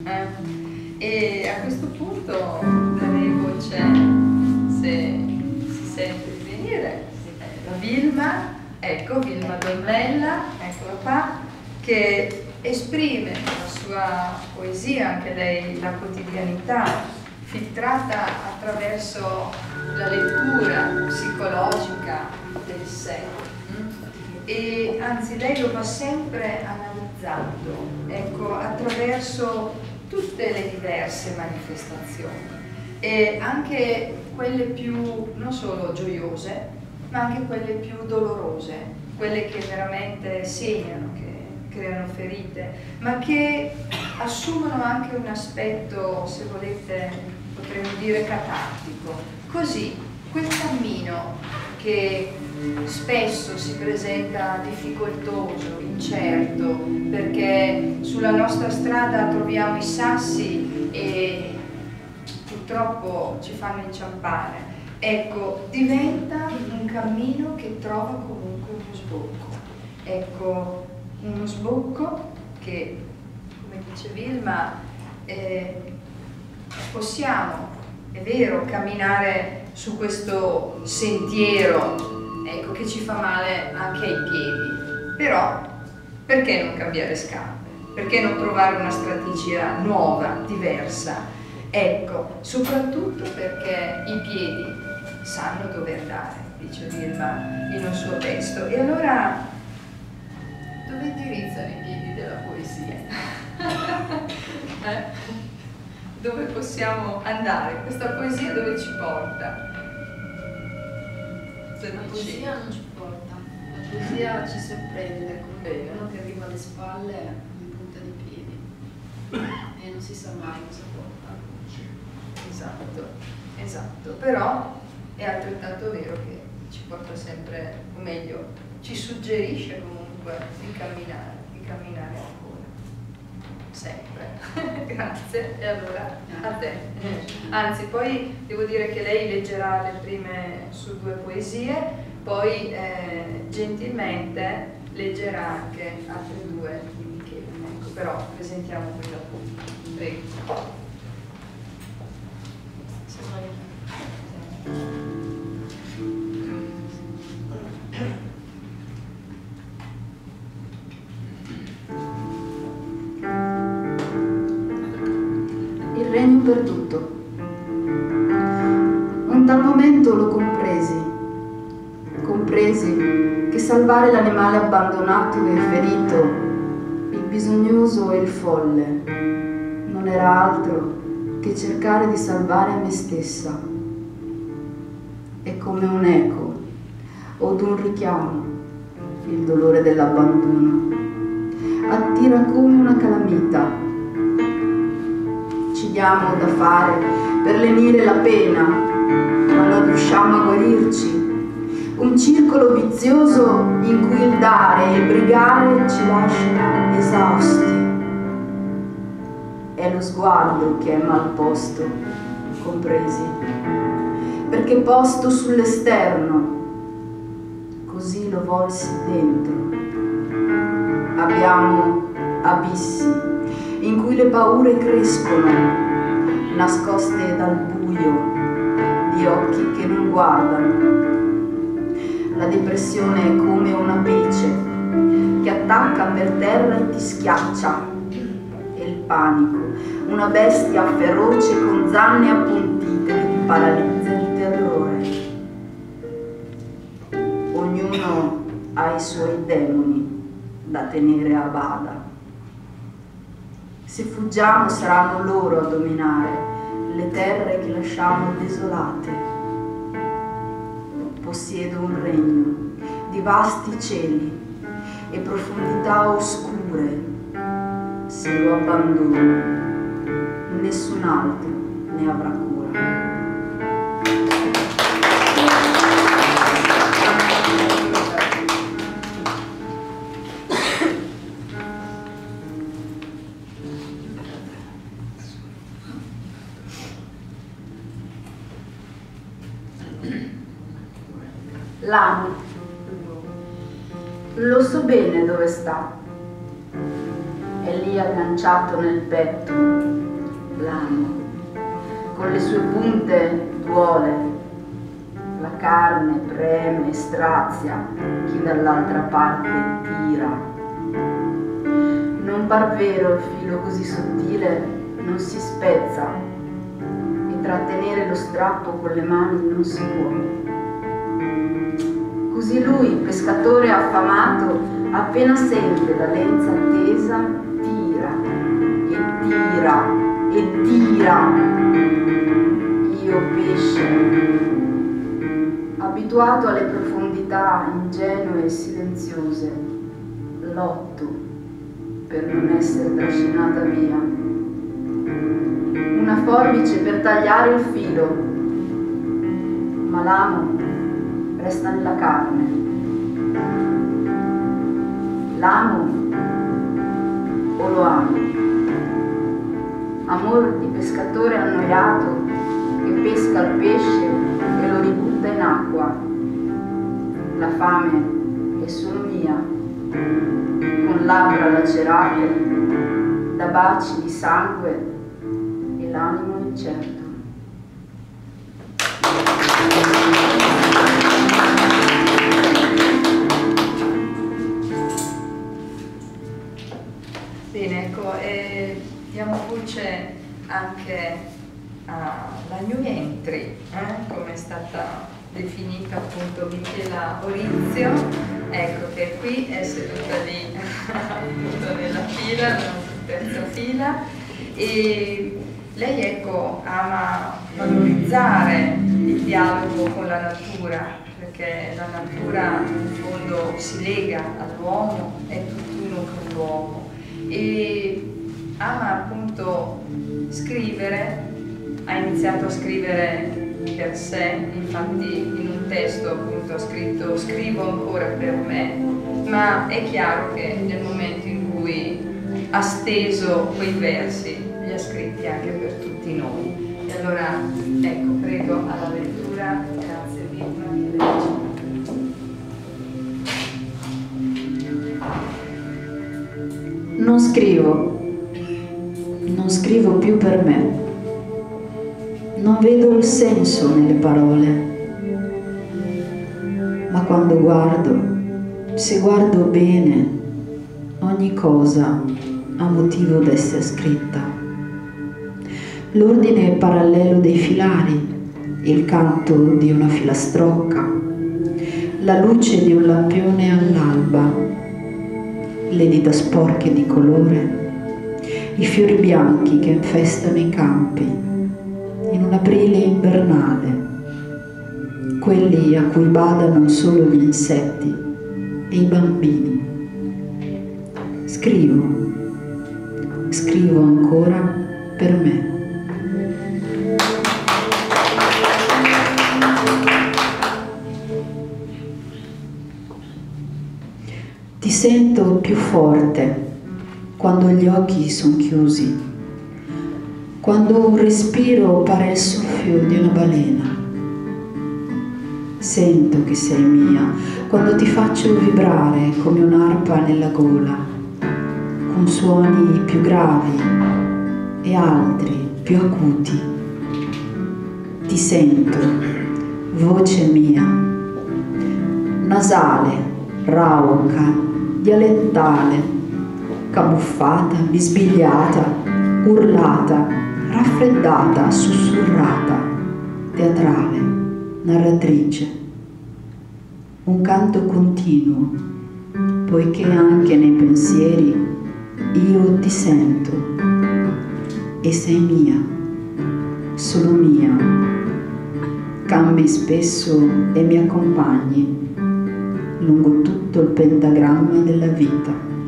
E a questo punto darei voce, se si sente di venire, la Vilma, ecco, Vilma Donnella, eccola qua, che esprime la sua poesia, anche lei, la quotidianità, filtrata attraverso la lettura psicologica del sé. E anzi lei lo va sempre analizzando, ecco, attraverso tutte le diverse manifestazioni, e anche quelle più non solo gioiose, ma anche quelle più dolorose, quelle che veramente segnano, che creano ferite, ma che assumono anche un aspetto, se volete, potremmo dire catartico. Così quel cammino che spesso si presenta difficoltoso, incerto, perché sulla nostra strada troviamo i sassi e purtroppo ci fanno inciampare, ecco, diventa un cammino che trova comunque uno sbocco. Ecco, uno sbocco che, come dice Vilma, possiamo, è vero, camminare su questo sentiero, ecco, che ci fa male anche ai piedi, però perché non cambiare scarpe? Perché non trovare una strategia nuova, diversa? Ecco, soprattutto perché i piedi sanno dove andare, dice Vilma in un suo testo. E allora, dove indirizzano i piedi della poesia? Dove possiamo andare? Questa poesia dove ci porta? La poesia non ci porta, la poesia ci sorprende, come uno che arriva alle spalle in punta di piedi e non si sa mai cosa porta. Esatto, esatto, però è altrettanto vero che ci porta sempre, o meglio, ci suggerisce comunque di camminare ancora, sempre. Grazie, e allora a te. Anzi, poi devo dire che lei leggerà le prime su 2 poesie, poi gentilmente leggerà anche altre 2 di Michele. Ecco, però presentiamo quella poi. Prego. Il regno perduto. Un tal momento lo compresi che salvare l'animale abbandonato e ferito, il bisognoso e il folle, non era altro che cercare di salvare me stessa. È come un eco o d'un richiamo, il dolore dell'abbandono attira come una calamita. Ci diamo da fare per lenire la pena, ma non riusciamo a guarirci. Un circolo vizioso in cui il dare e il brigare ci lasciano esausti. È lo sguardo che è mal posto, compresi, perché posto sull'esterno, così lo volsi dentro. Abbiamo abissi in cui le paure crescono, nascoste dal buio di occhi che non guardano. La depressione è come una pece che attacca per terra e ti schiaccia. E il panico, una bestia feroce con zanne appuntite che ti paralizza di terrore. Ognuno ha i suoi demoni da tenere a bada. Se fuggiamo saranno loro a dominare le terre che lasciamo desolate. Possiedo un regno di vasti cieli e profondità oscure. Se lo abbandono, nessun altro ne avrà cura. L'amo. Lo so bene dove sta. È lì lì agganciato nel petto, l'amo, con le sue punte duole, la carne preme e strazia chi dall'altra parte tira. Non par vero il filo così sottile non si spezza e trattenere lo strappo con le mani non si può. Così lui, pescatore affamato, appena sente la lenza tesa, tira e tira e tira. Io pesce, abituato alle profondità ingenue e silenziose, lotto per non essere trascinata via. Una forbice per tagliare il filo, ma l'amo resta nella carne. L'amo o lo amo? Amor di pescatore annoiato che pesca il pesce e lo ributta in acqua. La fame è solo mia, con labbra lacerate da baci di sangue e l'animo incerto. Bene, ecco, diamo voce anche alla new entry, come è stata definita appunto Michela Orizio, ecco che qui è seduta lì appunto nella fila, nella terza fila, e lei ecco ama valorizzare il dialogo con la natura, perché la natura in fondo si lega all'uomo, è tutt'uno con l'uomo, e ama appunto scrivere, ha iniziato a scrivere per sé, infatti in un testo appunto ha scritto "scrivo ancora per me", ma è chiaro che nel momento in cui ha steso quei versi li ha scritti anche per tutti noi. E allora ecco, prego alla lettura, grazie Vilma, che legge. Non scrivo più per me. Non vedo il senso nelle parole, ma quando guardo, se guardo bene, ogni cosa ha motivo d'essere scritta. L'ordine parallelo dei filari, il canto di una filastrocca, la luce di un lampione all'alba, le dita sporche di colore, i fiori bianchi che infestano i campi, in un aprile invernale, quelli a cui badano solo gli insetti e i bambini. Scrivo ancora per me. Ti sento più forte quando gli occhi sono chiusi, quando un respiro pare il soffio di una balena. Sento che sei mia quando ti faccio vibrare come un'arpa nella gola, con suoni più gravi e altri più acuti. Ti sento, voce mia, nasale, rauca, dialettale, camuffata, bisbigliata, urlata, raffreddata, sussurrata, teatrale, narratrice. Un canto continuo, poiché anche nei pensieri io ti sento e sei mia, solo mia. Cambi spesso e mi accompagni lungo tutto il pentagramma della vita.